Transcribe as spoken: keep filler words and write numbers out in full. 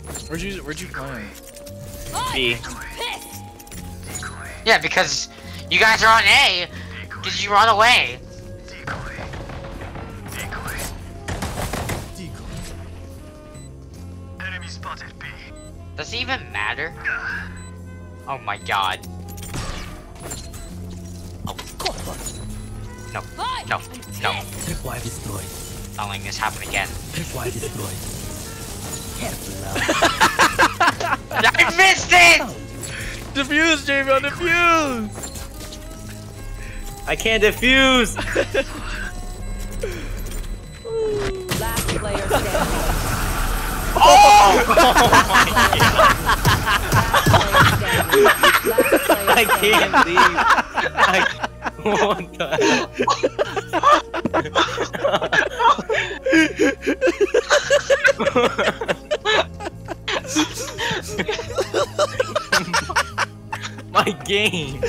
Where'd you Where'd you plant? B. Yeah, because you guys are on A. Did you run away? Enemy spotted B. Does it even matter? Oh my god. Oh. No, no, no. Tripwire destroyed. Not letting this happen again. Tripwire destroyed. Careful now. I missed it! Defuse, Jamie, on defuse! I can't defuse! Last player standing. Oh! I can't leave. I... What the hell? My game.